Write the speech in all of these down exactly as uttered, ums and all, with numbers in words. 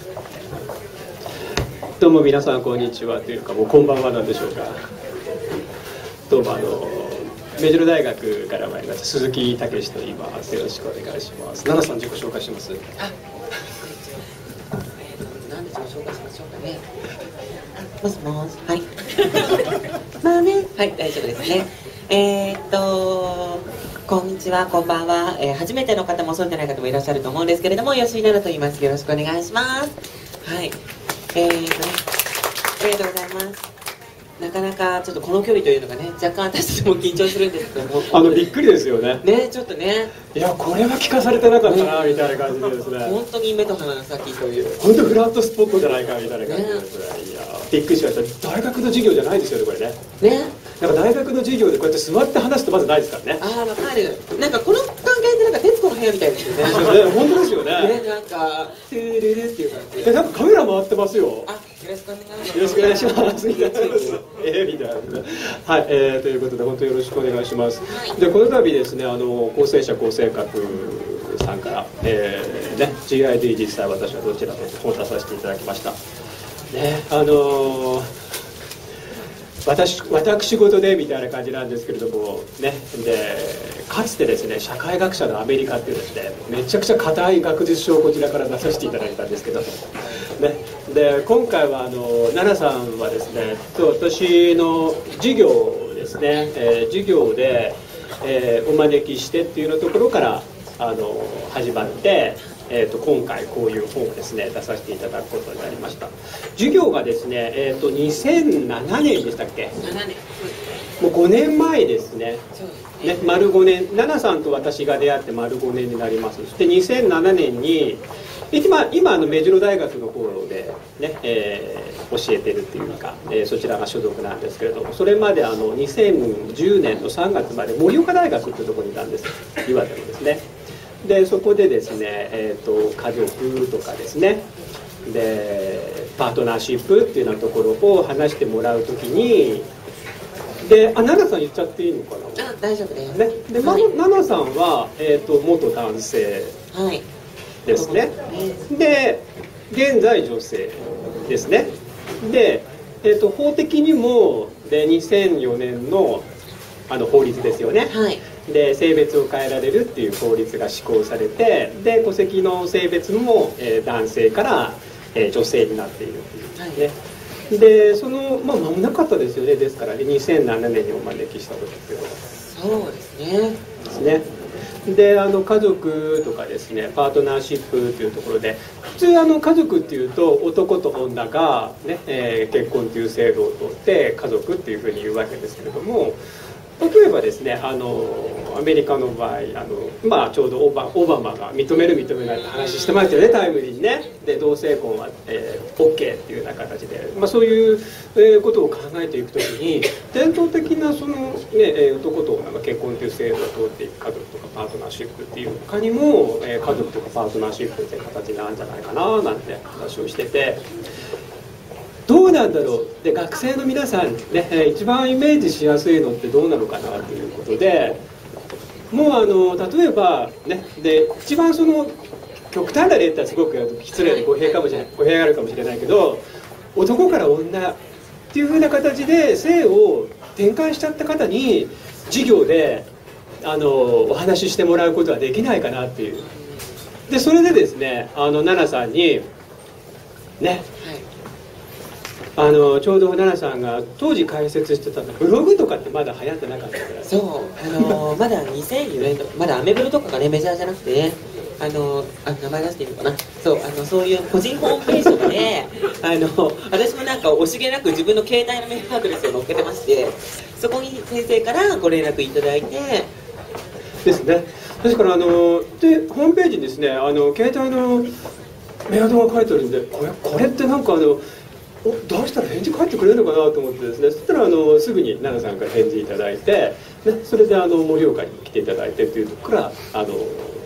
どうも皆さんこんにちはというか、もうこんばんはなんでしょうか。どうもあの目白大学から参りました鈴木武史と言います。よろしくお願いします。奈々さん自己紹介します。 あ、何で自己紹介しましょうかね。もしもし、はい。まあね、はい、大丈夫ですね。えー、っとこんにちは、こんばんは、えー、初めての方もそうじゃない方もいらっしゃると思うんですけれども、吉井奈々と言います。よろしくお願いします。はい、えー、っとね、ありがとうございます。なかなかちょっとこの距離というのがね、若干私も緊張するんですけども、 あのびっくりですよね。 ね、ちょっとね、 いやこれは聞かされてなかったな、ね、みたいな感じでですね。 本当に目と鼻の先という。 本当フラットスポットじゃないかみたいな感じでですね。ね、いやびっくりしました。大学の授業じゃないですよねこれね。 ね。 なんか大学の授業でこうやって座って話すとまずないですからね。 ああ、わかる。なんかこの関係ってなんか徹子の部屋みたいですよね。 本当ですよね。 ね、なんかトゥルルっていう感じ。 え、なんかカメラ回ってますよ。 あ、よろしくお願いします。 よろしくお願いします。えー、みたいな。はい、えー、ということで本当によろしくお願いします。はい、でこの度ですね、あの構成者構成学さんから、えー、ね ジーアイディー 実際私はどちらと本出させていただきました。ね、あのー。私, 私事でみたいな感じなんですけれどもね、でかつてですね社会学者のアメリカっていうですねめちゃくちゃ硬い学術書をこちらから出させていただいたんですけど、ね、で今回はあの奈々さんはですね私の授業ですね、えー、授業で、えー、お招きしてっていうのところからあの始まって、えー、と今回こういう本をですね出させていただくことになりました。授業がですね、えー、とにせんななねんでしたっけ。 ななねん、 もうごねんまえですね。ね、丸ごねん、奈々さんと私が出会って丸ごねんになります。そしてにせんななねんに今今あの目白大学の方でね、えー、教えてるっていうか、えー、そちらが所属なんですけれども、それまであのにせんじゅうねんのさんがつまで盛岡大学っていうところにいたんです。岩手のですね。でそこでですね、えー、と家族とかですね、でパートナーシップっていうようなところを話してもらうときに、であ奈々さん言っちゃっていいのかな。 あ、大丈夫です。 ね、で、はい、奈々さんは、えー、と元男性ですね、はい、で現在女性ですね。で、えー、と法的にもでにせんよねんのあの法律ですよね、はい、で性別を変えられるっていう法律が施行されて、で戸籍の性別も、えー、男性から、えー、女性になっているっていうね、はい、でそのまあ間もなかったですよね。ですからにせんななねんにお招きした時っていうのはそうですねですね。であの家族とかですねパートナーシップというところで、普通あの家族っていうと男と女が、ねえー、結婚という制度をとって家族っていうふうに言うわけですけれども、例えばですねあのアメリカの場合あの、まあ、ちょうどオバ、オバマが認める認めないって話してましたよね、タイムリーにね。で同性婚は、えー、OK っていうような形で、まあ、そういう、えー、ことを考えていくときに伝統的なその、ねえー、男と女が結婚という制度を通っていく家族とかパートナーシップっていう他にも、えー、家族とかパートナーシップっていう形なんじゃないかななんて話をしてて。どうなんだろう。で学生の皆さん、ね、一番イメージしやすいのってどうなのかなということで、もうあの例えばね、で一番その極端な例ってすごく失礼で語弊かもしれない語弊があるかもしれないけど、男から女っていう風な形で性を転換しちゃった方に授業であのお話ししてもらうことはできないかなっていう。でそれでですねあの奈々さんにね、あのちょうど奈々さんが当時解説してたブログとかってまだ流行ってなかったから。 そうあのまだにせんよねんとまだアメブロとかがねメジャーじゃなくてね、あのあ名前出していいのかな。そうあのそういう個人ホームページとかであの私もなんか惜しげなく自分の携帯のメールアドレスを載っけてまして、そこに先生からご連絡いただいてですね。ですからあのでホームページにですねあの携帯のメアドが書いてあるんで、これこれってなんかあのどうしたら返事返ってくれるのかなと思ってですね、そしたらあのすぐに奈々さんから返事いただいて、ね、それであの盛岡に来ていただいてというところからあの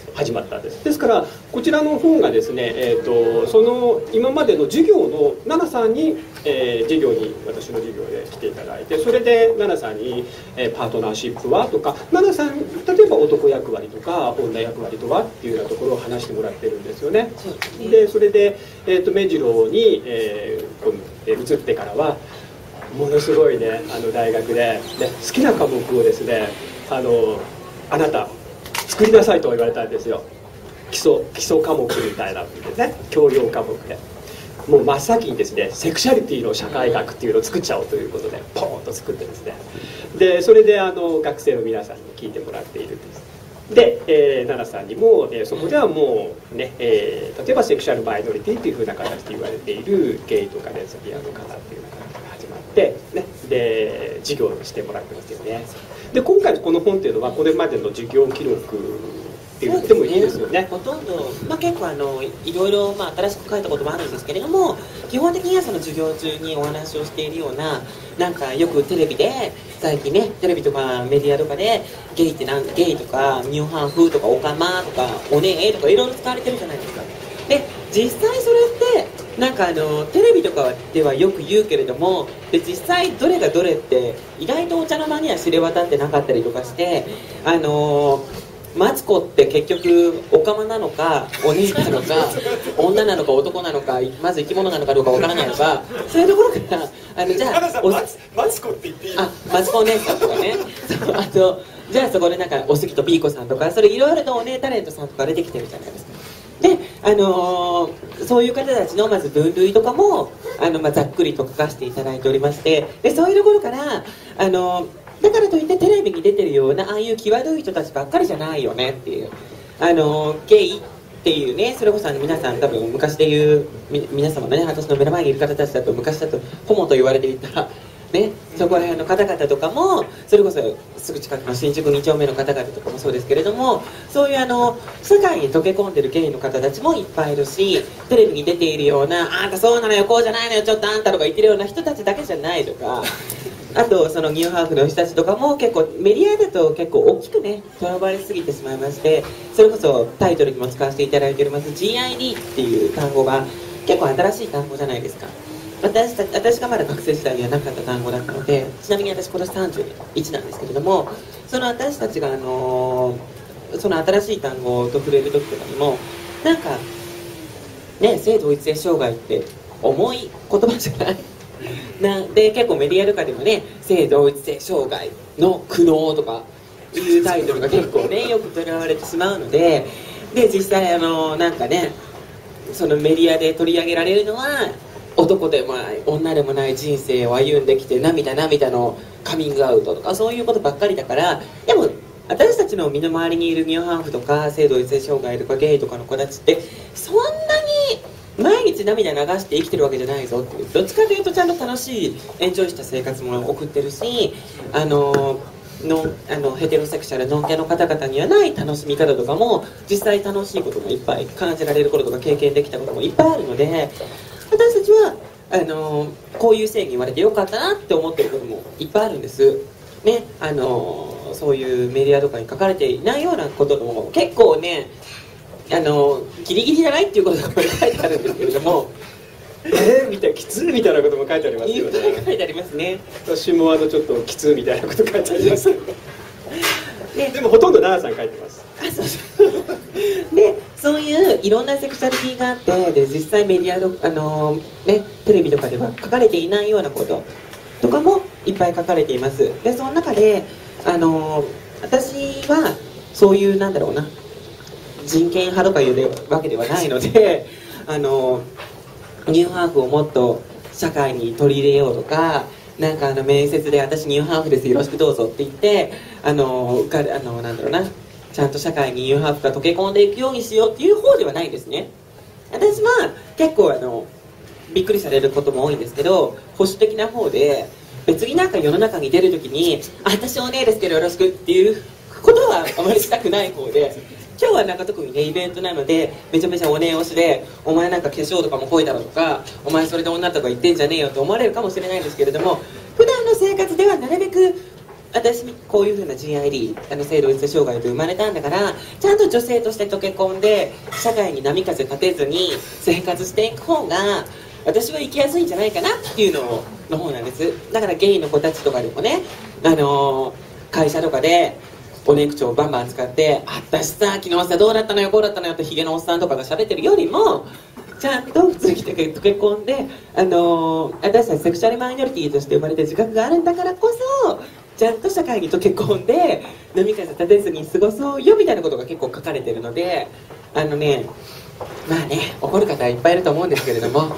始まったんです。ですからこちらの方がですね、えー、とその今までの授業の奈々さんに、えー、授業に私の授業で来ていただいて、それで奈々さんに、えー、パートナーシップはとか、奈々さん例えば男役割とか女役割とはっていうようなところを話してもらってるんですよね。でそれで、えー、と目白に、えー、こうえー、移ってからはものすごいね、あの大学で、ね、好きな科目をですね、あのあなた作りなさいと言われたんですよ。基礎基礎科目みたいなのでね、教養科目でもう真っ先にですね、セクシャリティの社会学っていうのを作っちゃおうということでポーンと作ってですね、でそれであの学生の皆さんに聞いてもらっているんです。で、えー、奈々さんにも、えー、そこではもうね、えー、例えばセクシャルマイノリティっていうふうな形で言われているゲイとかレズビアンの方っていうような形が始まって、ね、で授業をしてもらってますよね。で今回この本っていうのはこれまでの授業記録って言ってもいいですよね。 ほとんど、まあ、結構あのいろいろ、まあ、新しく書いたこともあるんですけれども、基本的にはその授業中にお話をしているような、なんかよくテレビで最近ね、テレビとかメディアとかでゲイってなんゲイとかニューハーフとかオカマとかおねえとかいろいろ使われてるじゃないですか。で実際それってなんかあのテレビとかではよく言うけれども、で実際どれがどれって意外とお茶の間には知れ渡ってなかったりとかして、あのマツコって結局オカマなのかお姉なのか女なのか男なのか、まず生き物なのかどうかわからないのか、そういうところからあのじゃあおマツコって言っていいの？ あ、マツコお姉さんとかねそう、あとじゃあそこでなんかおすぎとピーコさんとか、それいろいろとお姉タレントさんとか出てきてるじゃないですか。で、あのー、そういう方たちのまず分類とかもあの、まあ、ざっくりと書かせていただいておりまして、でそういうところから、あのー、だからといってテレビに出てるようなああいう際どい人たちばっかりじゃないよねっていう、あのー、ゲイっていうね、それこそあの皆さん多分昔で言うみ皆様のね、私の目の前にいる方たちだと昔だとホモと言われていたね、そこら辺の方々とかも、それこそすぐ近くの新宿に丁目の方々とかもそうですけれども、そういうあの世界に溶け込んでるゲイの方たちもいっぱいいるし、テレビに出ているようなあんたそうなのよこうじゃないのよちょっとあんたとか言ってるような人たちだけじゃないとか、あとそのニューハーフの人たちとかも結構メディアだと結構大きくねとらわれすぎてしまいまして、それこそタイトルにも使わせていただいております ジーアイディー っていう単語が結構新しい単語じゃないですか。私た私がまだ学生時代にはなかった単語だったので、ちなみに私今年さんじゅういちなんですけれども、その私たちが、あのー、その新しい単語と触れる時とかにもなんかね、性同一性障害って重い言葉じゃないなんで結構メディアとかでもね、性同一性障害の苦悩とかいうタイトルが結構ねよく取り上げられてしまうので、で実際あのー、なんかね、そのメディアで取り上げられるのは男でもない女でもない人生を歩んできて涙涙のカミングアウトとかそういうことばっかりだから、でも私たちの身の回りにいるニューハーフとか性同一性障害とかゲイとかの子たちってそんなに毎日涙流して生きてるわけじゃないぞっていう、どっちかというとちゃんと楽しいエンジョイした生活も送ってるし、あののあのヘテロセクシャルノンケの方々にはない楽しみ方とかも実際楽しいこともいっぱい感じられることとか経験できたこともいっぱいあるので、私たちはあのこういう性に言われてよかったなって思ってることもいっぱいあるんですね。あのそういうメディアとかに書かれていないようなことも結構ね、あのギリギリじゃないっていうことが書いてあるんですけれどもえー、みたいなきついみたいなことも書いてありますよね。 いっぱい書いてありますね。 私もあのちょっときついみたいなこと書いてありますで, でもほとんど奈々さん書いてます。 あ、そうそうでそういういろんなセクシャリティがあって、で実際メディアの、あのーね、テレビとかでは書かれていないようなこととかもいっぱい書かれています。でその中で、あのー、私はそういうなんだろうな人権派とかいうわけではないのであのー、ニューハーフをもっと社会に取り入れようとか、なんかあの面接で私ニューハーフですよろしくどうぞって言ってあのー、あのー、なんだろうなちゃんと社会にニューハーフが溶け込んでいくようにしようっていう方ではないんですね。私は結構あのびっくりされることも多いんですけど、保守的な方で別になんか世の中に出るときに私お姉ですけどよろしくっていうことはあまりしたくない方で、今日はなんか特にねイベントなのでめちゃめちゃお姉推しで、お前なんか化粧とかも濃いだろとか、お前それで女とか言ってんじゃねえよと思われるかもしれないんですけれども、普段の生活ではなるべく私こういうふうな ジーアイディー あの性同一性障害で生まれたんだからちゃんと女性として溶け込んで社会に波風立てずに生活していく方が私は生きやすいんじゃないかなっていうのの方なんです。だからゲイの子たちとかでもね、あのー、会社とかでおねくちをバンバン使って「あ私さ昨日さどうだったのよこうだったのよ」ってヒゲのおっさんとかが喋ってるよりもちゃんと普通に溶け込んで、あのー、私たちセクシャルマイノリティとして生まれて自覚があるんだからこそちゃんと社会に溶け込んで飲み会立てずに過ごそうよみたいなことが結構書かれてるので、あのねまあね怒る方はいっぱいいると思うんですけれども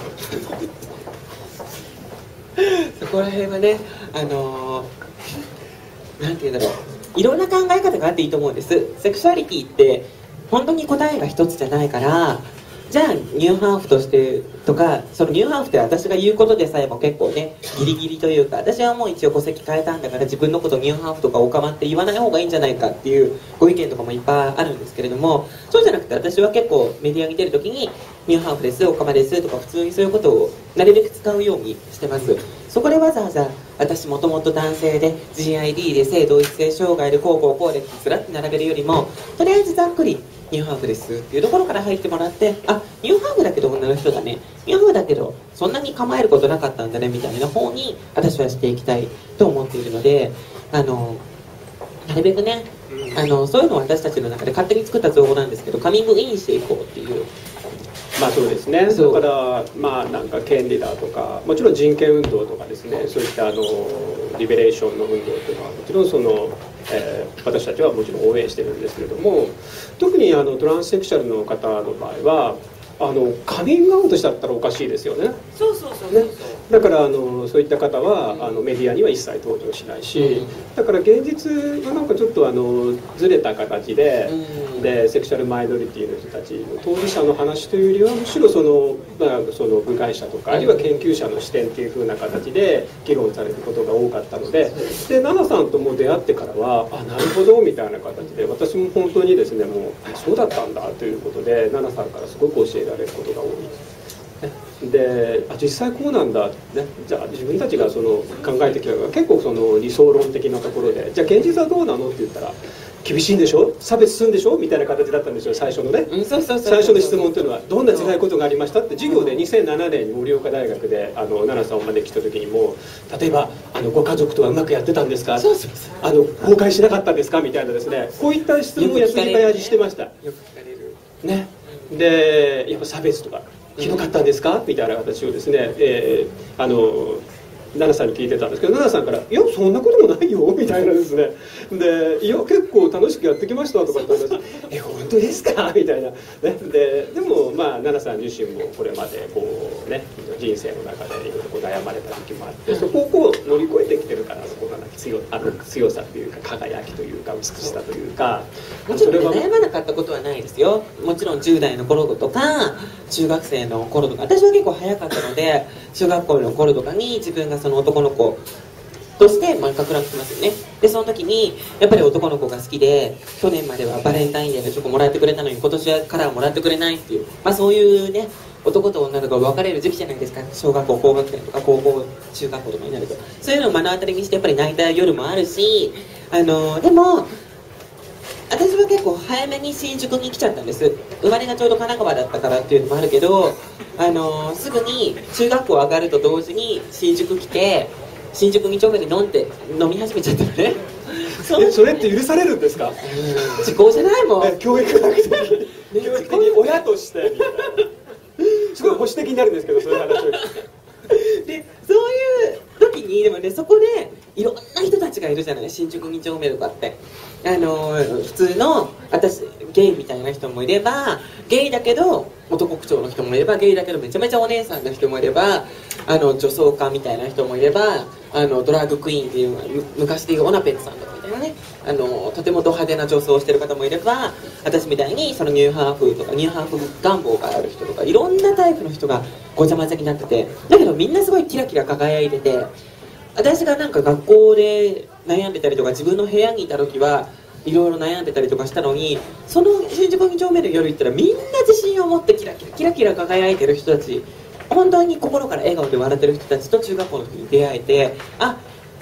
そこら辺はねあのー、なんて言うんだろういろんな考え方があっていいと思うんです。セクシュアリティって本当に答えが一つじゃないからじゃあニューハーフとしてとかそのニューハーフって私が言うことでさえも結構ねギリギリというか私はもう一応戸籍変えたんだから自分のことニューハーフとかオカマって言わない方がいいんじゃないかっていうご意見とかもいっぱいあるんですけれどもそうじゃなくて私は結構メディアに出るときにニューハーフですオカマですとか普通にそういうことをなるべく使うようにしてます。そこでわざわざ私もともと男性で ジーアイディー で性同一性障害でこうこうこうでってずらって並べるよりもとりあえずざっくりニューハーフですっていうところから入ってもらってあニューハーフだけど女の人だねニューハーフだけどそんなに構えることなかったんだねみたいな方に私はしていきたいと思っているのであのなるべくねあのそういうのを私たちの中で勝手に作った造語なんですけどカミングインしていこうっていうまあそうですね。だからまあなんか権利だとかもちろん人権運動とかですねそういったあのリベレーションの運動というのはもちろんその、えー、私たちはもちろん応援してるんですけれども特にあのトランスセクシャルの方の場合はあのカミングアウトしちゃったらおかしいですよね。 そうそうそうそう、ね、 だからあのそういった方は、うん、あのメディアには一切登場しないし、うん、だから現実はなんかちょっとあのずれた形で、うん、でセクシャルマイノリティの人たちの当事者の話というよりはむしろその、まあ、その部外者とか、うん、あるいは研究者の視点っていう風な形で議論されることが多かったのでで奈々さんとも出会ってからはあなるほどみたいな形で私も本当にですねもうそうだったんだということで奈々さんからすごく教えられることが多い。であ実際こうなんだ、ね、じゃあ自分たちがその考えてきたのが結構その理想論的なところでじゃあ現実はどうなのって言ったら厳しいんでしょ差別するんでしょみたいな形だったんですよ最初のね、うん、そうそうそう最初の質問というのはどんな辛いことがありましたって授業でにせんななねんに盛岡大学であの奈々さんをお招きした時にも例えばあのご家族とはうまくやってたんですかそうそうそうあの崩壊しなかったんですかみたいなですねこういった質問をやつぎ早にしてました。よく聞かれるねでやっぱ差別とかひどかったんですかみたいな形をですね、えー、あの奈々さんに聞いてたんですけど奈々さんから「いやそんなこともないよ」みたいなですねで「いや結構楽しくやってきました」とか言ったら「え本当ですか?」みたいな、ね、ででもまあ奈々さん自身もこれまでこうね人生の中でいろいろこう悩まれた時期もあってそこをこう乗り越えてきてるからそこが強あの強さというか輝きというか美しさというかもちろん、ね、悩まなかったことはないですよ。もちろんじゅう代の頃とか中学生の頃とか私は結構早かったので中学校の頃とかに自分がその男の子としてまあ学ラン来ますよね。でその時にやっぱり男の子が好きで去年まではバレンタインデーでチョコもらってくれたのに今年はカラーもらってくれないっていう、まあ、そういうね男と女とか別れる時期じゃないですか。小学校高学年とか高校中学校とかになるとそういうのを目の当たりにしてやっぱり泣いた夜もあるしあのでも私は結構早めに新宿に来ちゃったんです。生まれがちょうど神奈川だったからっていうのもあるけどあのすぐに中学校上がると同時に新宿来て新宿に丁目で飲んで飲み始めちゃったのねそ, それって許されるんですか？ うん時効じゃないもん教育学的に教育的に親としてみたいなすごい保守的になるんですけどそういう話をでそういう時にでもねそこでいろんな人たちがいるじゃない新宿に丁目とかってあの普通の私ゲイみたいな人もいればゲイだけど男口調の人もいればゲイだけどめちゃめちゃお姉さんの人もいればあの女装家みたいな人もいればあのドラッグクイーンっていう昔でいうオナペッツさんとかみたいなねあのとてもド派手な女装をしてる方もいれば私みたいにそのニューハーフとかニューハーフ願望がある人とかいろんなタイプの人がごちゃ混ぜになっててだけどみんなすごいキラキラ輝いてて私がなんか学校で悩んでたりとか自分の部屋にいた時はいろいろ悩んでたりとかしたのにその新宿に丁目の夜行ったらみんな自信を持ってキラキラキラキラ輝いてる人たち本当に心から笑顔で笑ってる人たちと中学校の時に出会えてあ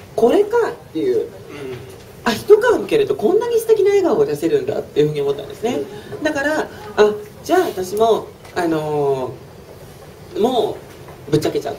これかっていう、あ、一皮むけるとこんなに素敵な笑顔を出せるんだっていうふうに思ったんですね。だからあ、じゃあ私もあのー、もうぶっちゃけちゃって、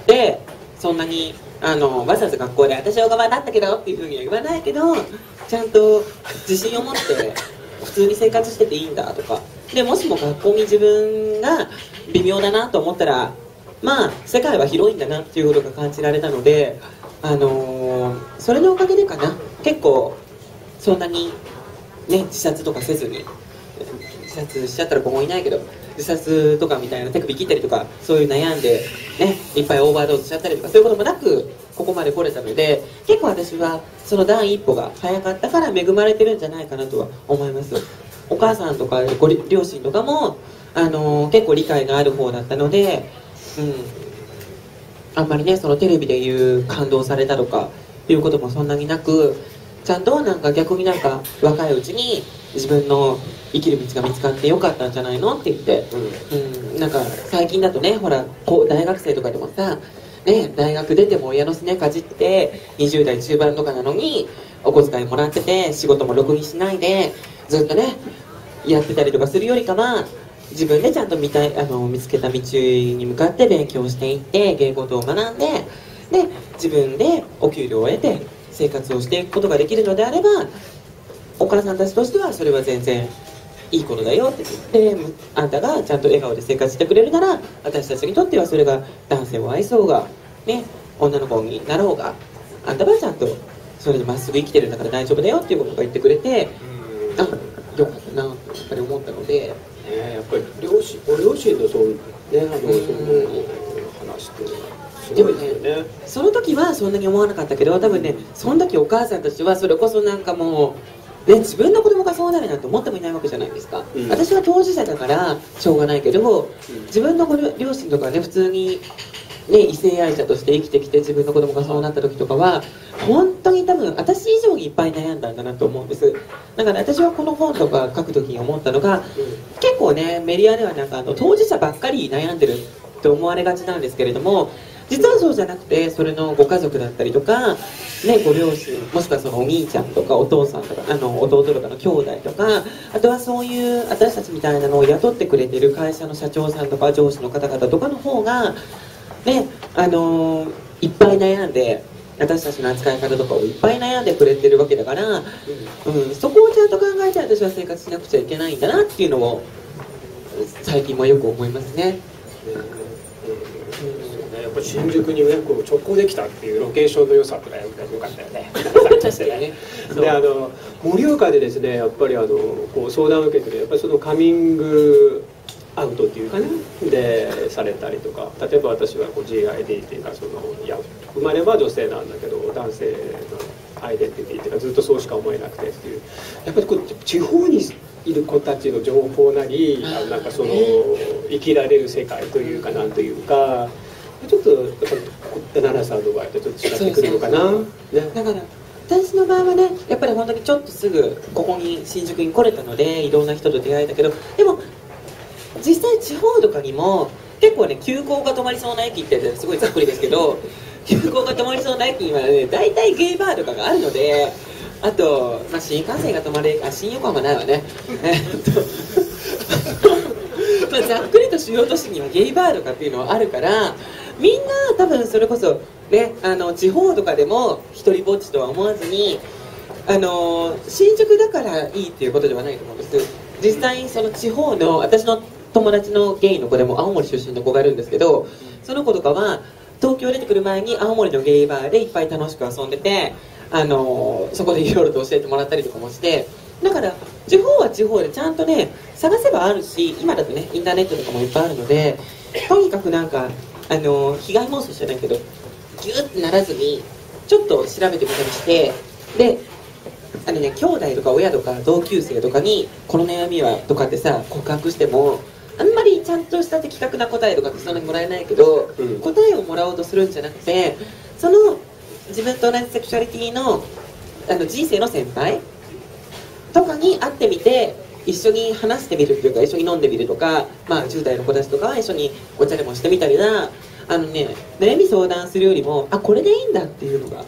そんなにあのわざわざ学校で私は小川だったけどっていうふうには言わないけど、ちゃんと自信を持って普通に生活してていいんだとかで、もしも学校に自分が微妙だなと思ったら、まあ世界は広いんだなっていうことが感じられたので、あのー、それのおかげでかな、結構そんなにね自殺とかせずに、自殺しちゃったら子もいないけど自殺とかみたいな手首切ったりとかそういう悩んでねいっぱいオーバードーズしちゃったりとかそういうこともなくここまで来れたので、結構私はその第一歩が早かったから恵まれてるんじゃないかなとは思います。お母さんとかご両親とかも、あのー、結構理解がある方だったので、うん、あんまりねそのテレビで言う感動されたとかいうこともそんなになく、ちゃんとなんか逆になんか若いうちに自分の生きる道が見つかってよかったんじゃないのって言って、うんうん、なんか最近だとねほらこう大学生とかでもさ、ね、大学出ても親のすねかじってにじゅう代中盤とかなのにお小遣いもらってて仕事もろくにしないでずっとねやってたりとかするよりかは、自分でちゃんと見たいあの見つけた道に向かって勉強していって芸事を学んで、で自分でお給料を得て生活をしていくことができるのであれば、お母さんたちとしてはそれは全然いいことだよって言って、あんたがちゃんと笑顔で生活してくれるなら私たちにとってはそれが男性を愛そうが、ね、女の子になろうが、あんたはちゃんとそれでまっすぐ生きてるんだから大丈夫だよっていうことが言ってくれて、あ、よかったなとやっぱり思ったので、 ね、やっぱり両親ご両親のそのねあのその話ってすごいですよね。 でもね、その時はそんなに思わなかったけど、多分ねその時お母さんたちはそれこそなんかもう、ね、自分の子供がそうなるなんて思ってもいないわけじゃないですか、うん、私は当事者だからしょうがないけど、うん、自分の両親とかね普通に、ね、異性愛者として生きてきて自分の子供がそうなった時とかは本当に多分私以上にいっぱい悩んだんだなと思うんです。だから私はこの本とか書く時に思ったのが、うん、結構ねメディアではなんかあの当事者ばっかり悩んでるって思われがちなんですけれども、実はそうじゃなくて、それのご家族だったりとか、ね、ご両親もしくはそのお兄ちゃんとかお父さんとかあの弟とかの兄弟とか、あとはそういう私たちみたいなのを雇ってくれてる会社の社長さんとか上司の方々とかの方が、ね、あのー、いっぱい悩んで私たちの扱い方とかをいっぱい悩んでくれてるわけだから、うんうん、そこをちゃんと考えて私は生活しなくちゃいけないんだなっていうのを最近もよく思いますね。 やっぱり新宿に、ね、こう直行できたっていうロケーションの良さとかよかったよね。 確かにね。 であの盛岡でですねやっぱりあのこう相談を受けてるやっぱりそのカミングアウトっていうかねでされたりとか、例えば私はこう ジーアイディー っていうかそのいや生まれは女性なんだけど男性のアイデンティティっていうかずっとそうしか思えなくてっていう、やっぱりこう地方にいる子たちの情報なりなんかその生きられる世界というかなんというか。ちょっとやっぱり奈良さんの場合とちょっと違ってくるのかな、ね、 だから私の場合はねやっぱり本当にちょっとすぐここに新宿に来れたのでいろんな人と出会えたけど、でも実際地方とかにも結構ね急行が止まりそうな駅ってすごいざっくりですけど急行が止まりそうな駅にはね大体ゲイバーとかがあるので、あと、まあ、新幹線が止まるあ新横浜ないわねえっとまあざっくりと主要都市にはゲイバーとかっていうのはあるから、みんな多分それこそねあの地方とかでも一人ぼっちとは思わずに、あの新宿だからいいっていうことではないと思うんです。実際その地方の私の友達のゲイの子でも青森出身の子がいるんですけど、その子とかは東京出てくる前に青森のゲイバーでいっぱい楽しく遊んでて、あのそこでいろいろと教えてもらったりとかもして、だから地方は地方でちゃんとね探せばあるし、今だとねインターネットとかもいっぱいあるので、とにかくなんかあの被害妄想じゃないけどギュッてならずにちょっと調べてみたりして、であのね兄弟とか親とか同級生とかにこの悩みはとかってさ告白してもあんまりちゃんとした的確な答えとかってそんなにもらえないけど、うん、答えをもらおうとするんじゃなくて、その自分と同じセクシュアリティのあの人生の先輩とかに会ってみて一緒に話してみるっていうか一緒に飲んでみるとか、まあ、じゅう代の子たちとかは一緒にお茶でもしてみたりな、あのね悩み相談するよりもあこれでいいんだっていうのが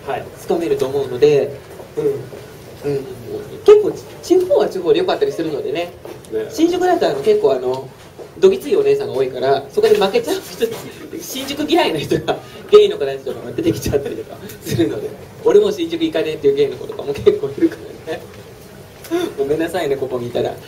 勤めると思うので、 うんうん、結構地方は地方で良かったりするので ね, ね新宿だとあの結構あのどぎついお姉さんが多いから、そこで負けちゃう人、新宿嫌いな人がゲイの子たちとかが出てきちゃったりとかするので、俺も新宿行かねえっていうゲイの子とかも結構いるからね。ごめんなさいね、ここにいたら。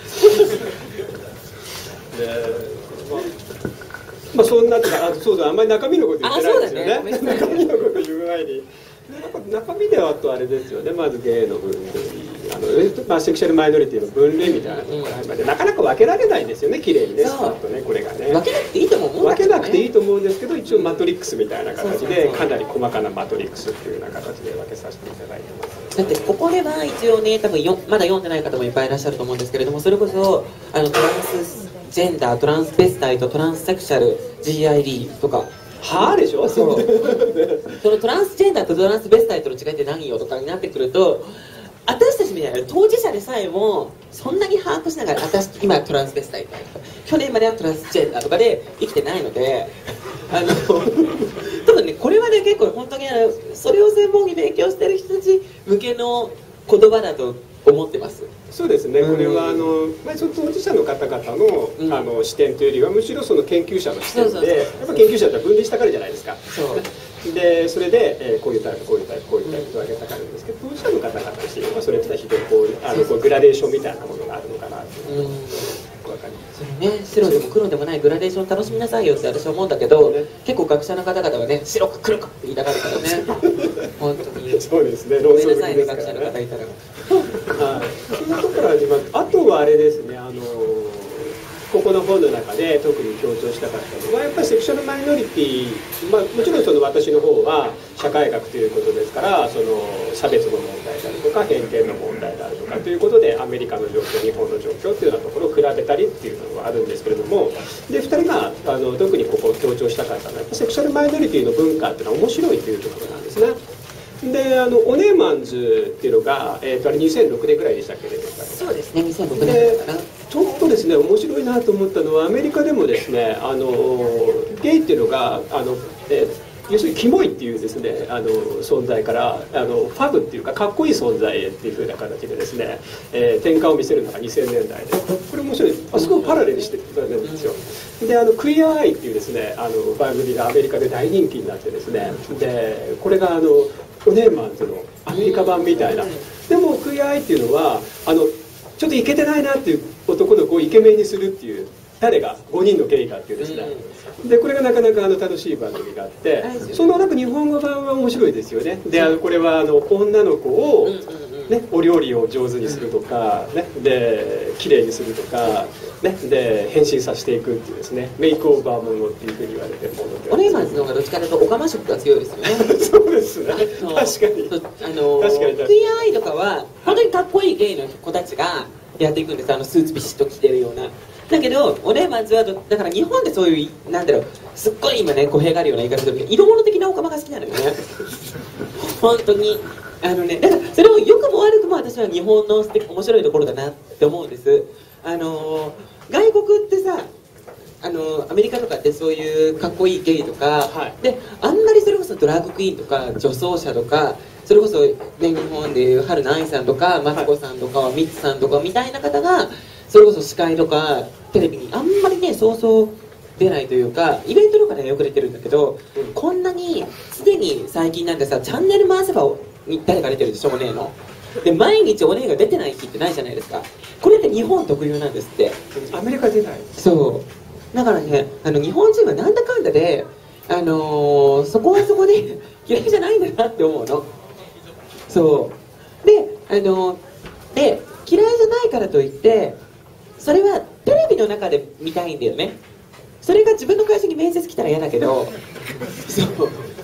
まあ、まあそんなとか、あ、そうだ、あんまり中身のこと言ってないですよね。ね中身のこと言う前に、中身ではあとあれですよね。まずゲイの分類、あの、まあ、セクシャルマイノリティの分類みたいなところまで、なかなか分けられないんですよね。綺麗にね、スパッとね、これがね。 分けなくていいと思う。 分けなくていいと思うんですけど、一応マトリックスみたいな形で、かなり細かなマトリックスっていうような形で分けさせていただいてます。 だってここでは一応ね、多分よまだ読んでない方もいっぱいいらっしゃると思うんですけれども、それこそあのトランスジェンダー、トランスベスタイト、トランスセクシャル、ジーアイディー とか。 はあでしょ。 そうそのトランスジェンダーとトランスベスタイトの違いって何よとかになってくると、私たちみたいな当事者でさえもそんなに把握しながら、私今トランスベスタイトとか去年まではトランスジェンダーとかで生きてないので、あの多分ね、これはね結構本当にあのそれを専門に勉強してる人たち向けの言葉だと思ってます。 そうですね、これはあの、まあ、その当事者の方々の、うん、あの視点というよりはむしろその研究者の視点で、やっぱ研究者って分離したがるじゃないですか。そうでそれで、えー、こういうタイプこういうタイプこういうタイプと分けたがるんですけど、当事者の方々としてはそれって非常にこうあのこうグラデーションみたいなものがあるのかなというのが分かります。 それね、白でも黒でもないグラデーション楽しみなさいよって私は思うんだけど、ね、結構学者の方々はね、白か黒かって言いたがるからね。本当にそうですね、 ごめんなさいね、学者の方いたら。 はい、そういうところはあります。あとはあれですね、あのここの本の中で特に強調したかったのは、やっぱりセクシャルマイノリティ、まあ、もちろんその私の方は社会学ということですから、その差別の問題であるとか偏見の問題であるとかということで、アメリカの状況、日本の状況というようなところを比べたりっていうのがあるんですけれども、でふたりがあの特にここを強調したかったのは、やっぱセクシャルマイノリティの文化っていうのは面白いというところなんですね。であのオネーマンズっていうのが、えー、とあれにせんろくねんぐらいでしたっけね。 そうですね、にせんろくねんかな。 ちょっとですね面白いなと思ったのは、アメリカでもですね、あのゲイっていうのがあの、えー要するにキモいっていうですねあの存在からあのファブっていうかかっこいい存在へっていう風な形でですね、えー、転換を見せるのがにせんねんだいで、これ面白いです。あそこをパラレルしていただいてるんですよ。であのクイアアイっていうですねあの番組がアメリカで大人気になってですね、でこれがあのオネーマンズのアメリカ版みたいな。でもクイアアイっていうのはあのちょっとイケてないなっていう男の子をイケメンにするっていう、誰がごにんのゲイがっていうですね、でこれがなかなかあの楽しい番組があって、そのなんか日本語版は面白いですよね。であのこれはあの女の子を、ね、お料理を上手にするとか、ね、で綺麗にするとか、ね、で変身させていくっていうですね、メイクオーバーものっていうふうに言われてるもので、 オネーマンズの方がどっちかというとオカマ色が強いですよね。 そうですね、確かにあのクイアアイとかは本当にかっこいいゲイの子たちがやっていくんです。あのスーツビシッと着てるような。だけどオネーマンズはだから日本でそういうなんだろう、すっごい今ね語弊があるような言い方するけど、色物的なオカマが好きなのよね。本当にあのね、だからそれを良くも悪くも私は日本の素敵面白いところだなって思うんです。あの外国ってさ、あのアメリカとかってそういうかっこいいゲイとか、はい、であんまりそれこそドラッグクイーンとか女装者とか、それこそ、ね、日本でいう春菜愛さんとかマツコさんとかミッツさんとかみたいな方がそれこそ司会とかテレビにあんまりねそうそう出ないというか、イベントとかではよく出てるんだけど、うん、こんなにすでに最近なんてさチャンネル回せば誰か出てるでしょ、お姉の。で毎日お姉が出てない日ってないじゃないですか。これって日本特有なんですって。 アメリカ出ない。 そうだからね、あの日本人はなんだかんだで、あのー、そこはそこで嫌いじゃないんだなって思うの。そうで、あのー、で嫌いじゃないからといってそれはテレビの中で見たいんだよね。それが自分の会社に面接来たら嫌だけどそう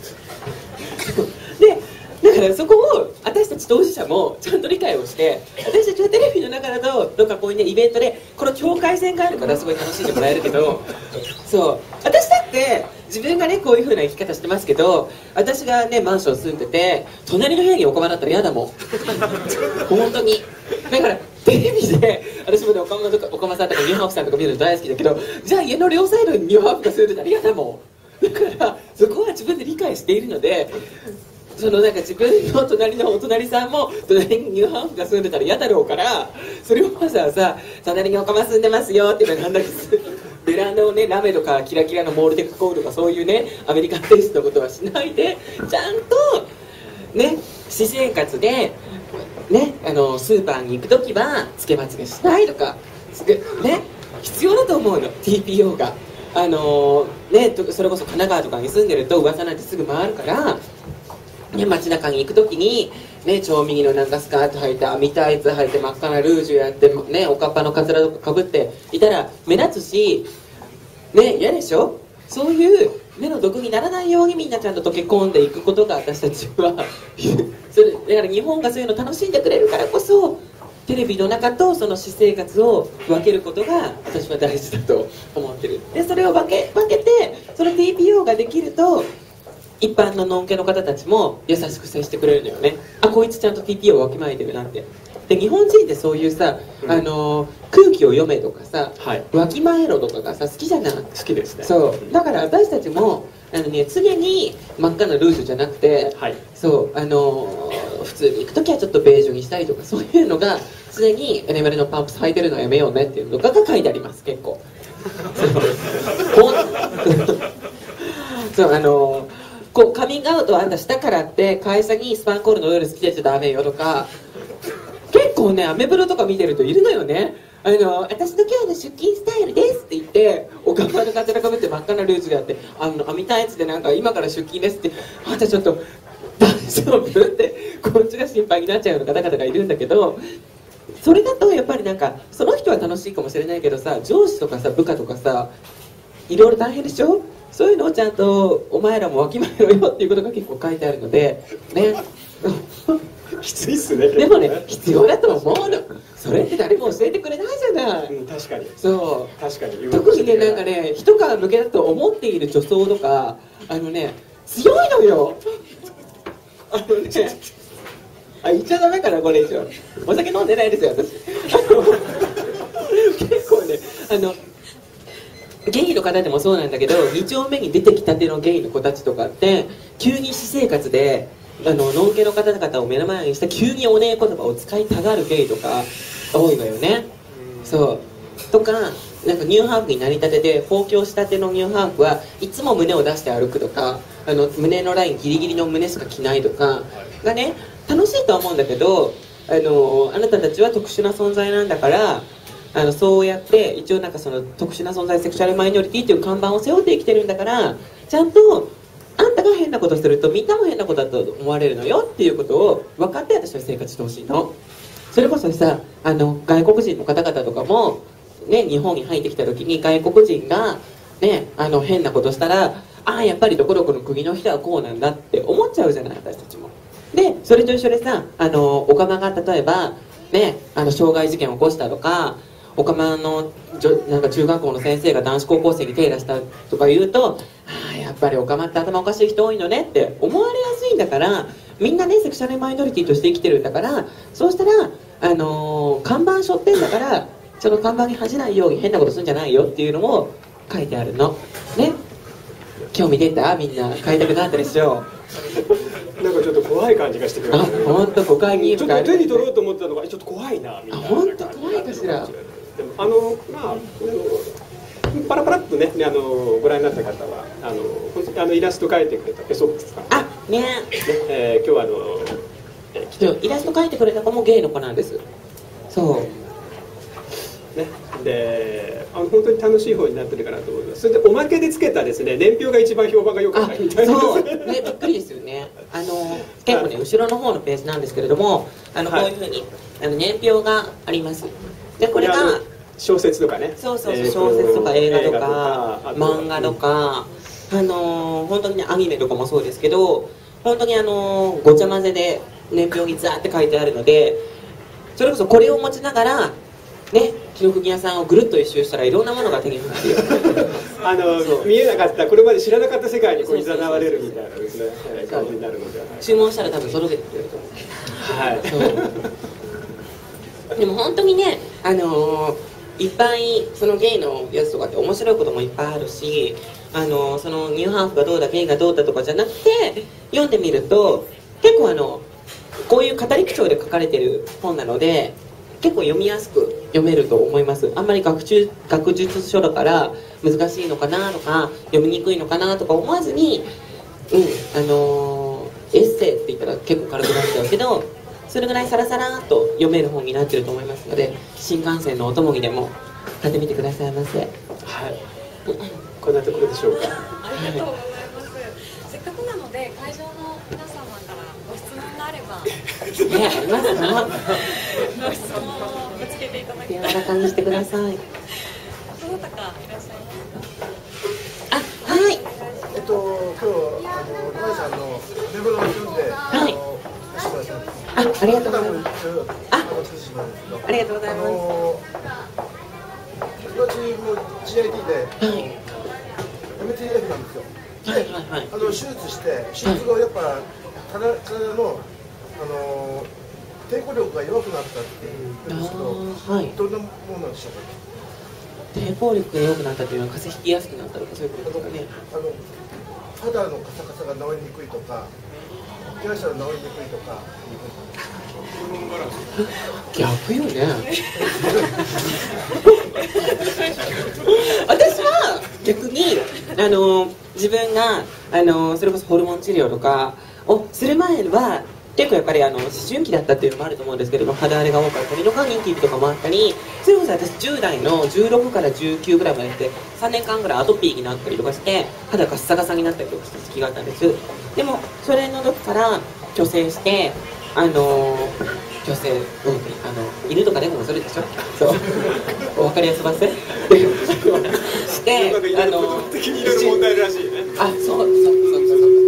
でだからそこを私たち当事者もちゃんと理解をして、私たちはテレビの中だとどっかこういうねイベントでこの境界線があるからすごい楽しんでもらえるけど、そう私だって自分がねこういう風な生き方してますけど、私がねマンション住んでて隣の部屋にお釜だったら嫌だもん本当に。だからテレビで私もねお釜とかお釜さんとかニューハーフさんとか見るの大好きだけど、じゃあ家の両サイドにニューハーフが住んでたら嫌だもん。だからそこは自分で理解しているので、 そのなんか自分の隣のお隣さんも隣にニューハーフが住んでたら嫌だろうから、それをわざわざ隣にオカマ住んでますよっていうのなんだけど、ベランダをねラメとかキラキラのモールで囲うとかそういうねアメリカンテイストのことはしないで、ちゃんとね私生活でねあのスーパーに行く時はつけまつげしないとかね必要だと思うの ティーピーオー が。あのー、ねそれこそ神奈川とかに住んでると噂なんてすぐ回るから。ね、街中に行くときに、ね、超右のなんかスカート履いて網タイツ履いて真っ赤なルージュやって、ね、おかっぱのカツラとかかぶっていたら目立つし、ね、嫌でしょ。そういう目の毒にならないようにみんなちゃんと溶け込んでいくことが私たちはそれだから日本がそういうの楽しんでくれるからこそテレビの中とその私生活を分けることが私は大事だと思ってる。でそれを分け、分けてその ティーピーオー ができると一般のノンケの方たちも優しく接してくれるのよね。あ、こいつちゃんと ティーピーオー をわきまえてるなって。で日本人ってそういうさ、うん、あの空気を読めとかさ、はい、わきまえろとかがさ好きじゃない。好きですね。 そうだから私たちもあの、ね、常に真っ赤なルージュじゃなくて、はい、そうあの普通に行く時はちょっとベージュにしたりとかそういうのが常にエネメルのパンプス履いてるのやめようねっていうのとかが書いてあります結構。そうあのこうカミングアウトをあんたしたからって会社にスパンコールの夜好きでちゃダメよとか結構ねアメブロとか見てるといるのよね。あの私の今日の出勤スタイルですって言っておかっぱのカツラかぶって真っ赤なルージュであってあの網タイツでなんか今から出勤ですってあんたちょっと大丈夫ってこっちが心配になっちゃうような方々がいるんだけど、それだとやっぱりなんかその人は楽しいかもしれないけどさ上司とかさ部下とかさいろいろ大変でしょ。そういうのをちゃんとお前らもわきまえろよっていうことが結構書いてあるのでねきついっすね。 でもね必要だと思うの。それって誰も教えてくれないじゃない、 うん、確かにそう確かに特にねなんかね一皮むけだと思っている女装とかあのね強いのよあのねあ言っちゃダメかなこれ以上お酒飲んでないですよ私結構ねあのゲイの方でもそうなんだけどに丁目に出てきたてのゲイの子たちとかって急に私生活であのノンケの方々を目の前にした急におねえ言葉を使いたがるゲイとか多いのよね。そうとかなんかニューハーフになりたてで放狂したてのニューハーフはいつも胸を出して歩くとかあの胸のラインギリギリの胸しか着ないとかがね楽しいとは思うんだけどあのあなたたちは特殊な存在なんだからあのそうやって一応なんかその特殊な存在セクシュアルマイノリティっていう看板を背負って生きてるんだからちゃんとあんたが変なことするとみんなも変なことだと思われるのよっていうことを分かって私は生活してほしいの。それこそさあの外国人の方々とかも、ね、日本に入ってきた時に外国人が、ね、あの変なことしたらああやっぱりどこどこの国の人はこうなんだって思っちゃうじゃない私たちも。でそれと一緒でさあのオカマが例えば、ね、あの傷害事件を起こしたとかオカマのなんか中学校の先生が男子高校生に手出したとか言うとああやっぱりオカマって頭おかしい人多いのねって思われやすいんだからみんなねセクシャルマイノリティとして生きてるんだからそうしたら、あのー、看板背負ってんだからその看板に恥じないように変なことするんじゃないよっていうのも書いてあるのね。興味出たみんな買いたくなったでしょなんかちょっと怖い感じがしてくる、ね、 あ本当誤解にちょっと手に取ろうと思ったのがちょっと怖いなみたいな。 本当怖いかしら。 でもあのまあパラパラっとねあのご覧になった方はあのあのイラスト描いてくれたペソックスさんあねね、 えー、今日はあの、 えー、イラスト描いてくれた子もゲイの子なんです。そうねであの本当に楽しい方になってるかなと思います。それでおまけでつけたですね年表が一番評判が良かったみたいなそうねびっくりですよね。あの結構ね後ろの方のページなんですけれどもあのこういうふうに、あの年表があります。でこれが小説とかねそうそうそう、えー、小説とか映画とか漫画とか、うん、あのー、本当にねアニメとかもそうですけど本当にあのー、ごちゃ混ぜで年表にザーって書いてあるのでそれこそこれを持ちながらね紀ノ国屋さんをぐるっと一周したらいろんなものが手に入るあの見えなかったこれまで知らなかった世界にこう誘われるみたいなですね感じになるので注文したら多分届けてくれると思う。はいでも本当にねあのーいっぱいそのゲイのやつとかって面白いこともいっぱいあるしあのそのニューハーフがどうだゲイがどうだとかじゃなくて読んでみると結構あのこういう語り口調で書かれてる本なので結構読みやすく読めると思います。あんまり学習学術書だから難しいのかなとか読みにくいのかなとか思わずに、うんあのー、エッセイって言ったら結構軽くなっちゃうけどそれぐらいサラサラっと読める本になってると思いますので新幹線のお供にでも買ってみてくださいませ。はい、 こんなところでしょうか。 ありがとうございます。せっかくなので会場の皆様からご質問があればね、ありますか。 ご質問をぶつけていただきたい。 柔らかにしてください。 どなたかいらっしゃいますか。 あ、はい。 えっと今日あの高橋さんのレベルを読んで、 はい。 あの吉村さんあ、ありがとうございます。 あ、あの作詞なんですけど、 ありがとうございあます。 の友達も ジーアイティー ではい。 エムティーエフ なんですよ。 はいはいはい。 あの手術して手術後やっぱ体体のあの抵抗力が弱くなったっていうんですけど、 あーはい。 どんなものなんでしょうか。 抵抗力が良くなったというのは風邪ひきやすくなったとかそういうことですかね。 あの肌のカサカサが治りにくいとか、怪我したら治りにくいとか。 逆よね。私は逆にあの自分があのそれこそホルモン治療とかをする前は結構やっぱりあの思春期だったっていうのもあると思うんですけども肌荒れが多かったりとかニキビとかもあったりそれこそ私じゅう代のじゅうろくからじゅうきゅうぐらいまでってさんねんかんぐらいアトピーになったりとかして肌がガッサガサになったりとかした時期があったんです。でもそれの時から虚勢してあの虚勢、うん、あの犬とか猫もそれでしょ。そうお分かりやすませしてあの的にいろいろ問題らしいね。 あ、そうそうそうそうそう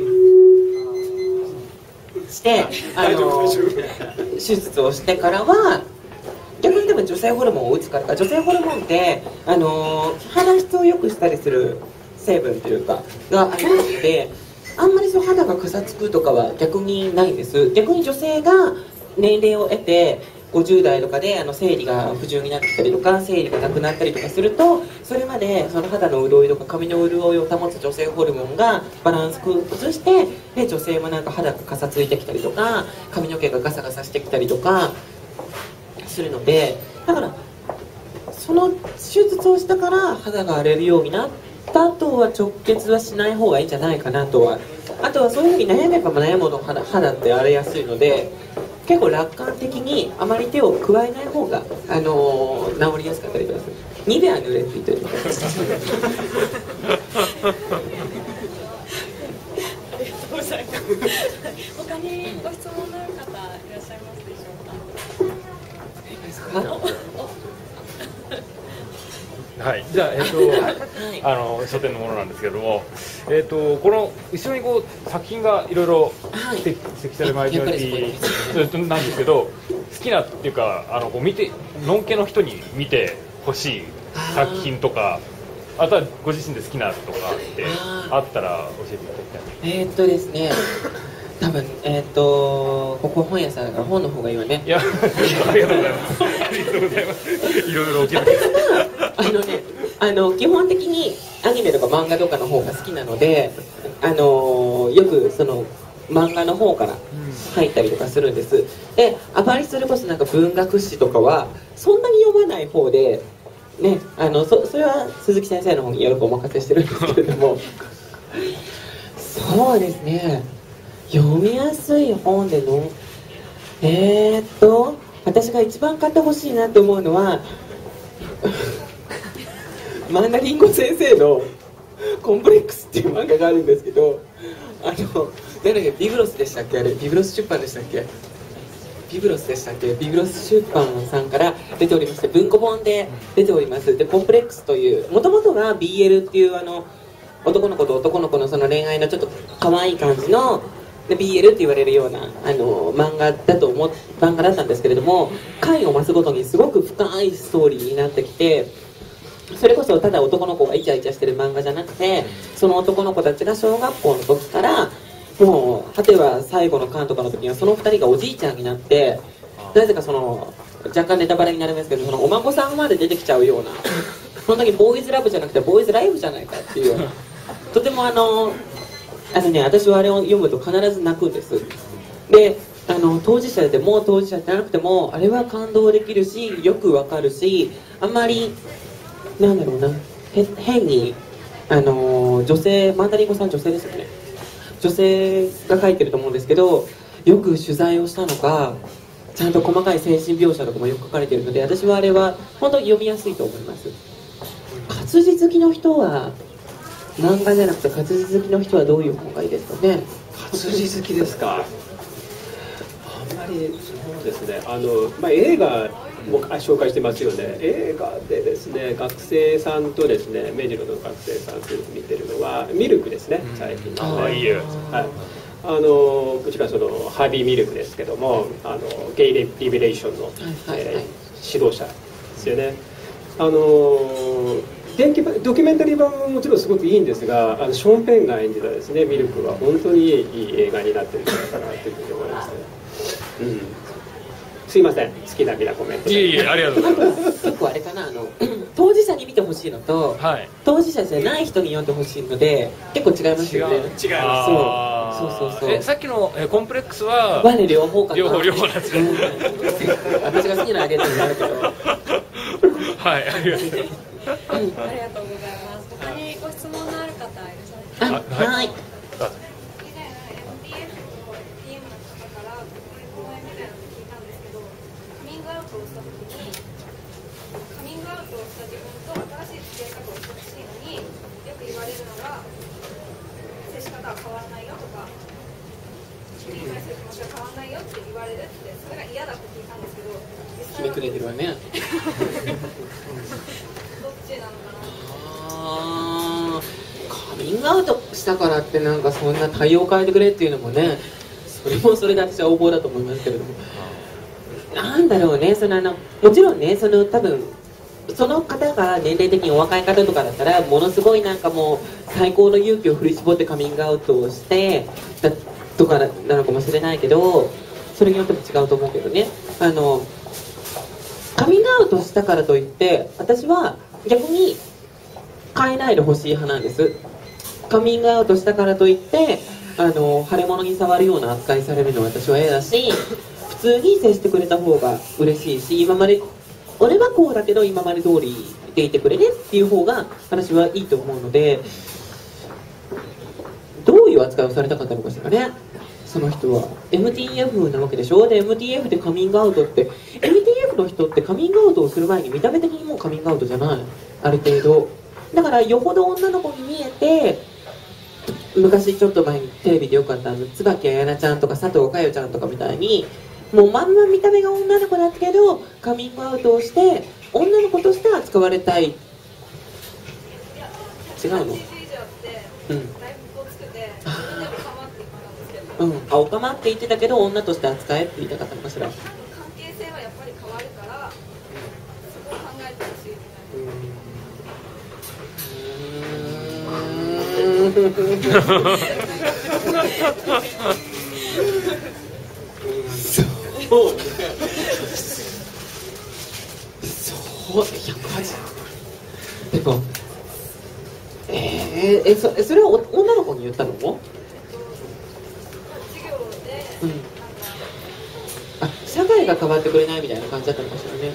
してあの手術をしてからは逆にでも女性ホルモンを打つからか女性ホルモンってあの肌質を良くしたりする成分というかがありましてあんまりそう肌がかさつくとかは逆にないんです。逆に女性が年齢を得てごじゅう代とかであの生理が不順になってきたりとか生理がなくなったりとかするとそれまでその肌の潤いとか髪の潤いを保つ女性ホルモンがバランス崩してで女性もなんか肌がかさついてきたりとか髪の毛がガサガサしてきたりとかするのでだからその手術をしたから肌が荒れるようになったとは直結はしない方がいいんじゃないかなとはあとはそういうふうに悩めば悩むほど 肌, 肌って荒れやすいので結構楽観的にあまり手を加えない方が、あのー、治りやすかったりとかする。ニベア塗れって言ってるのありがとうございます。他にご質問のある方いらっしゃいますでしょうか。 はい、じゃあ、えっと、あの書店のものなんですけれども、えっと、この後ろにこう作品がいろいろ指摘されマイノリティなんですけど、好きなっていうか、あのこう見て、のんけの人に見てほしい作品とか、あとはご自身で好きなとかってあったら教えていただきたい。 えー、っとですね、多分えー、っとここ本屋さんだから本の方がいいわね。 いや、ありがとうございます。ありがとうございます。いろいろお気づき。 あのね、あの基本的にアニメとか漫画とかの方が好きなので、あのよくその漫画の方から入ったりとかするんです。で、あまりそれこそなんか文学誌とかはそんなに読まない方で、ね、あの そ, それは鈴木先生の方によくお任せしてるんですけれども、そうですね。読みやすい本でのえー、っと私が一番買ってほしいなと思うのはマンダリンゴ先生のコンプレックスっていう漫画があるんですけど、あの誰だっけビブロスでしたっけ、あれビブロス出版でしたっけ、ビブロスでしたっけ、ビブロス出版さんから出ておりまして文庫本で出ております。でコンプレックスというもともとは ビーエル っていうあの男の子と男の子のその恋愛のちょっと可愛い感じので ビーエル って言われるようなあの漫画だと思っ漫画だったんですけれども、回を増すごとにすごく深いストーリーになってきて、それこそただ男の子がイチャイチャしてる漫画じゃなくて、その男の子たちが小学校の時からもう果ては最後の巻とかの時にはそのふたりがおじいちゃんになって、なぜかその若干ネタバレになりますけど、そのお孫さんまで出てきちゃうような、その時ボーイズラブじゃなくてボーイズライフじゃないかっていうような、とてもあのあのね、私はあれを読むと必ず泣くんです。 であの当事者でも当事者じゃなくてもあれは感動できるしよくわかるし、あんまりなんだろうな、へ変にあの女性、マンダリンゴさん女性ですよね、女性が書いてると思うんですけど、よく取材をしたのかちゃんと細かい精神描写とかもよく書かれているので、私はあれは本当に読みやすいと思います。活字好きの人は、漫画じゃなくて活字好きの人はどういう方がいいですかね。 活字好きですか。あんまりそうですね、あの、まあ、映画も紹介してますよね。映画でですね、学生さんとですね、目白の学生さんと見てるのはミルクですね、最近の、ね、 ああいいよ、 はい、あのうちがそのハービーミルクですけども、あのゲイリベレーションの、 はいはいはい、 えー、指導者ですよね。あの電気ドキュメンタリー版ももちろんすごくいいんですが、あのショーン・ペンが演じたですねミルクは本当にいい映画になってるんじゃないかなというふうに思いますね。うん、すいません、好きなみなコメント。 いえいえ、ありがとうございます。 結構あれかな、あの当事者に見てほしいのと、はい、当事者じゃない人に読んでほしいので結構違いますよね。違います。そうそうそうそう。 え、さっきのえコンプレックスは我両方かな。 両方両方なんですね。 私が好きなあげっていうのもあるけど。 はい、ありがとうございます。 ありがとうございます。他にご質問のある方いらっしゃいますか。 あ、はい。ひねくれてるわね。どっちなのかな。 あカミングアウトしたからってなんかそんな対応を変えてくれっていうのもね、それもそれで私は横暴だと思いますけれども、なんだろうね、そのあのもちろんね、その多分その方が年齢的にお若い方とかだったらものすごいなんかもう最高の勇気を振り絞ってカミングアウトをしてだとかなのかもしれないけど、それによっても違うと思うけどね、あのカミングアウトしたからといって私は逆に変えないでほしい派なんです。カミングアウトしたからといってあの腫れ物に触るような扱いされるのは私は嫌だし、普通に接してくれた方が嬉しいし、今まで俺はこうだけど今まで通りでいてくれねっていう方が私はいいと思うので、どういう扱いをされたかったのかしらね、その人は。 エムティーエフ なわけでしょ。で エムティーエフ でカミングアウトって エムティーエフ の人ってカミングアウトをする前に見た目的にもうカミングアウトじゃない、ある程度だからよほど女の子に見えて、昔ちょっと前にテレビでよかったあの椿彩菜ちゃんとか佐藤佳代ちゃんとかみたいにもうまんま見た目が女の子だけどカミングアウトをして女の子として扱われたい。違うの？うんうん、あ、おかまって言ってたけど女として扱えって言いたかったのかしら。 関係性はやっぱり変わるからそこを考えてほしいみたいな。 そうそうひゃくはちでもえー、えそそれは女の子に言ったの？うん、あ、社会が変わってくれないみたいな感じだったのかしらね。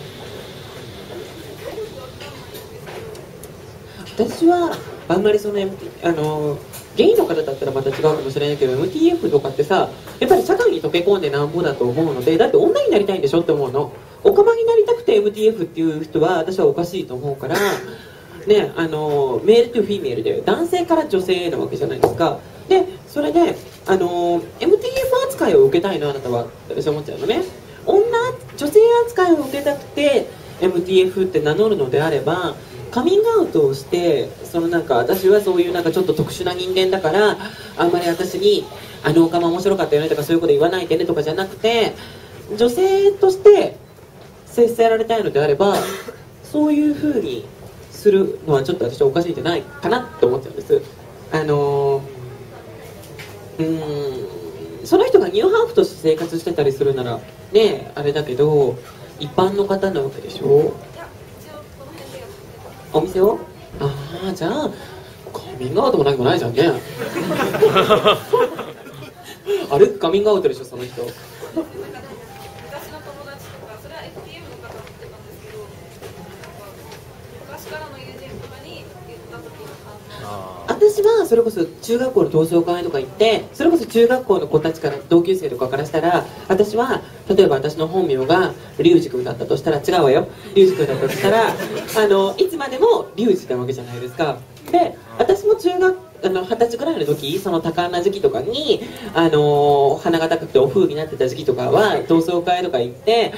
私はあんまりその、あのゲイの方だったらまた違うかもしれないけど エムティーエフ とかってさ、やっぱり社会に溶け込んでなんぼだと思うので、だって女になりたいんでしょって思うの。オカマになりたくて エムティーエフ っていう人は私はおかしいと思うからね、あのメールとフィメールで男性から女性へなわけじゃないですか。でそれであの エムティーエフ 扱いを受けたいのあなたは私は思っちゃうのね。女女性扱いを受けたくて エムティーエフ って名乗るのであればカミングアウトをしてそのなんか私はそういうなんかちょっと特殊な人間だからあんまり私にあのオカマ面白かったよねとかそういうこと言わないでねとかじゃなくて、女性として接せられたいのであればそういう風にするのはちょっと私はおかしいんじゃないかなって思っちゃうんです。あのうーんその人がニューハーフとして生活してたりするならねあれだけど一般の方なわけでしょ。お店をああじゃあカミングアウトも何もないじゃんね歩くカミングアウトでしょその人。 昔の友達とか、それは エフピーエム の方も言ってたんですけど、昔からの友人とかに言った時の反応。 私はそれこそ中学校の同窓会とか行って、それこそ中学校の子たちから同級生とかからしたら、私は例えば私の本名がリュウジ君だったとしたら、違うわよ、リュウジ君だったとしたらあのいつまでもリュウジなわけじゃないですか。で私も中学あの二十歳ぐらいの時、その多感な時期とかに、あのー、鼻が高くてお風になってた時期とかは同窓会とか行って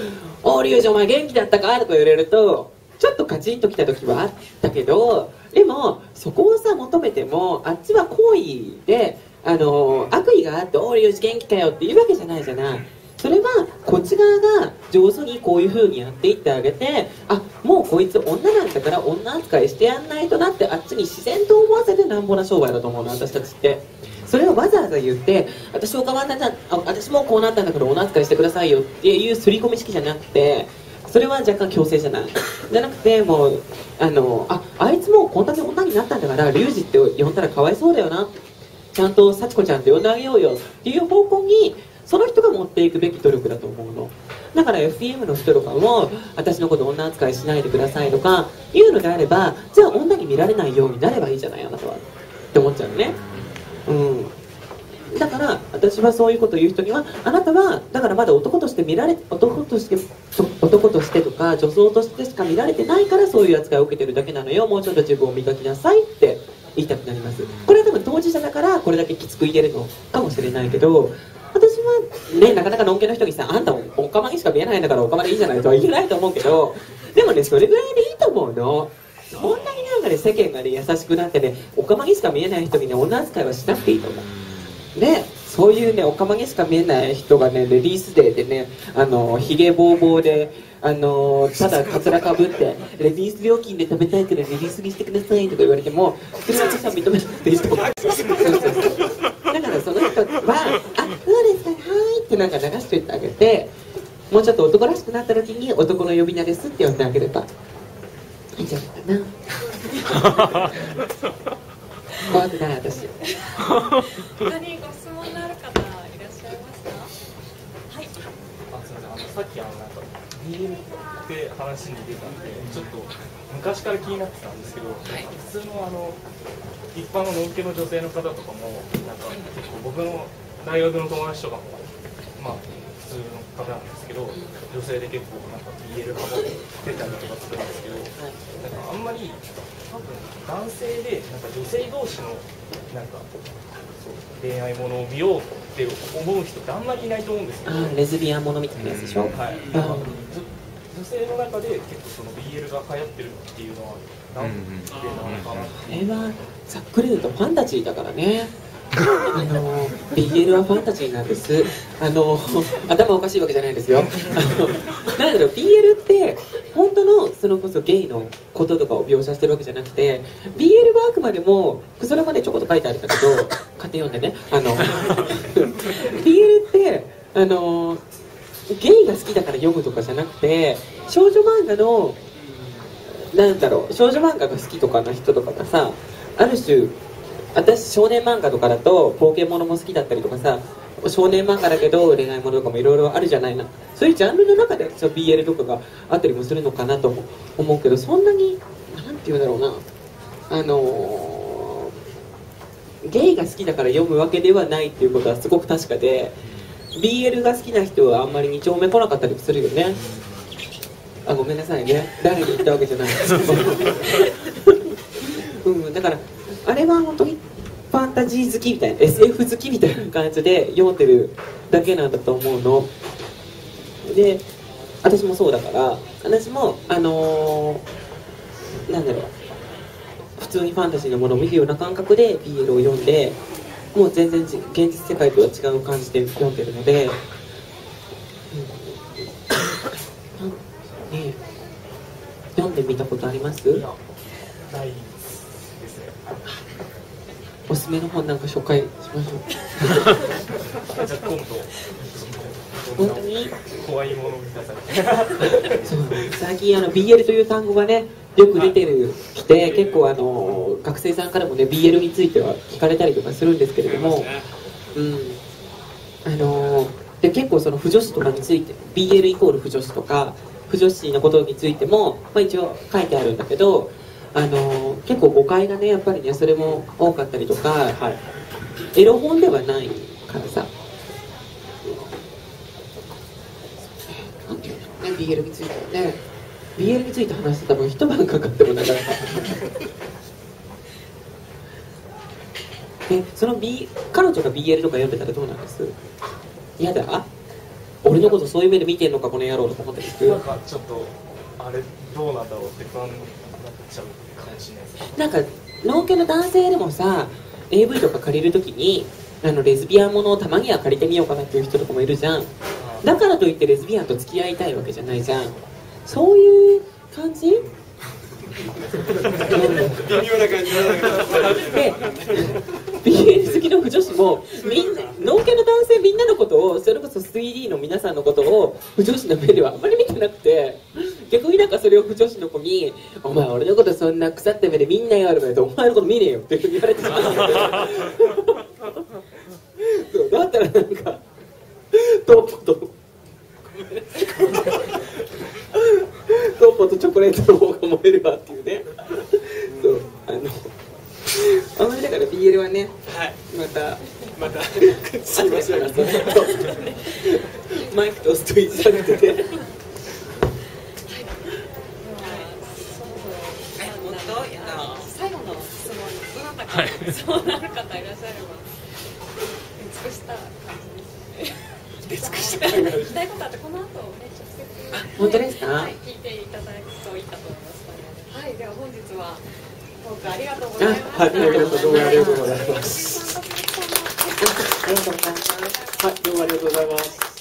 「おーリュウジお前元気だったか?」とか言われるとちょっとカチンときた時はあったけど、でもそこをさ求めてもあっちは好意で、あのー、悪意があって「おーリュウジ元気かよ」って言うわけじゃないじゃない。それはこっち側が上手にこういう風にやっていってあげて、あもうこいつ女なんだから女扱いしてやんないとなってあっちに自然と思わせてなんぼな商売だと思うの私たちって。それをわざわざ言って私も変わったんだ、私もこうなったんだから女扱いしてくださいよっていう刷り込み式じゃなくて、それは若干強制じゃないじゃなくて、もうあの あ, あいつもうこんなに女になったんだからリュウジって呼んだらかわいそうだよな、ちゃんと幸子ちゃんって呼んであげようよっていう方向にその人が持っていくべき努力だと思うの。だから エフピーエム の人とかも私のこと女扱いしないでくださいとか言うのであれば、じゃあ女に見られないようになればいいじゃないあなたはって思っちゃうのね。うんだから私はそういうことを言う人には、あなたはだからまだ男として見られ男として男としてとか女装としてしか見られてないからそういう扱いを受けてるだけなのよ、もうちょっと自分を磨きなさいって言いたくなります。これは多分当事者だからこれだけきつく言えるのかもしれないけど、私はね、なかなかのんけの人にさ、あんたおかまにしか見えないんだからおかまでいいじゃないとは言えないと思うけど、でもねそれぐらいでいいと思うの。そんなになんかね世間がね優しくなってね、おかまにしか見えない人にね女扱いはしなくていいと思うね。そういうねおかまにしか見えない人がねレディースデーでね、あのひげぼうぼうであのただカツラかぶってレディース料金で食べたいからレディースにしてくださいとか言われても、それは私は認めなくていいと思う。そうそうそうだからその人は「あ、そうですか、はい」ってなんか流しておいてあげて、もうちょっと男らしくなった時に男の呼び名ですって呼んであげればいいんじゃないかな。怖くない私。 他にご質問のある方いらっしゃいますか？はい。 あ、すみません。あのさっきあのなんか ビーエル って話に出たんで、ちょっと昔から気になってたんですけど、普通のあの一般ののんけの女性の方とかもなんか結構僕の大学の友達とかもまあ普通の方なんですけど、女性で結構なんか ビーエル ハマってたりとかするんですけど、なんかあんまり多分男性でなんか女性同士のなんかそう恋愛ものを見ようって思う人ってあんまりいないと思うんですけど、 あレズビアンものみたいなやつでしょ。 はい。なんか女性の中で結構その ビーエル が流行ってるっていうのはなんでなのかなっていう。 これはざっくり言うとファンタジーだからね。あの ビーエル はファンタジーなんです。あの頭おかしいわけじゃないですよ。あのなんだろう ビーエル って本当のそれこそゲイのこととかを描写してるわけじゃなくて、 ビーエル はあくまでもそれまでちょこっと書いてあるんだけど勝手に読んでね、あの ビーエル ってあのゲイが好きだから読むとかじゃなくて、少女漫画のなんだろう少女漫画が好きとかの人とかがさ、ある種私少年漫画とかだと冒険物も好きだったりとかさ、少年漫画だけど恋愛物とかもいろいろあるじゃないな、そういうジャンルの中で ビーエル とかがあったりもするのかなと思うけど、そんなになんて言うんだろうな、あのー、ゲイが好きだから読むわけではないっていうことはすごく確かで、 ビーエル が好きな人はあんまりに丁目来なかったりするよね。あ、ごめんなさいね、誰に言ったわけじゃないですけど、うん、だからあれは本当にファンタジー好きみたいな エスエフ 好きみたいな感じで読んでるだけなんだと思うので、私もそうだから、私もあのー、なんだろう普通にファンタジーのものを見るような感覚で ビーエル を読んで、もう全然現実世界とは違う感じで読んでるので、うん、ね、読んでみたことあります？ いや、ないですね。 おすすめの本なんか紹介しましょう。 じゃあ今度本当に怖いものを見たさい。 そう最近あの ビーエル という単語がねよく出てるきて、結構あの学生さんからもね ビーエル については聞かれたりとかするんですけれども、うん、 あので結構その腐女子とかについて ビーエル イコール腐女子とか腐女子のことについても、まあ、一応書いてあるんだけど、あの結構誤解がねやっぱりねそれも多かったりとか、はい、エロ本ではないからさ、なんていうのね ビーエル についてね ビーエル について話してたもん一晩かかってもなかったでその、B、彼女が ビーエル とか読んでたらどうなんです？嫌だ？俺のことそういう目で見てんのかこの野郎とか思ってる。 なんかちょっとあれどうなんだろうって不安になっちゃうかもしれないです。 なんか農家の男性でもさ エーブイ とか借りるときにあのレズビアンものをたまには借りてみようかなっていう人とかもいるじゃん。だからといってレズビアンと付き合いたいわけじゃないじゃん。そういう感じ？ 微妙な感じなんだけどでビーエル 好きの女子もみんな農家の男性みんなのことをそれこそ スリーディー の皆さんのことを不女子の目ではあんまり見てなくて、逆になんかそれを不女子の子に「お前俺のことそんな腐った目でみんな言われるとお前のこと見ねえよ」って言われてしまうんだけどそうだったらなんかトッポとトッポとチョコレートの方が燃えるわっていうねそうあのあんまりだから ビーエル はね、はい、またまたすいませんマイクと押すといつだってて最後の質問にどなたか質問のある方いらっしゃれば出尽くした感じですね。出尽くした感じ聞きたいことあってこの後ね直接本当ですか、 はい、聞いていただくといいかと思いますので、はい、では本日はトークありがとうございました。 はい、ありがとうございます。 ありがとうございます。 ありがとうございます。 はい、どうもありがとうございます。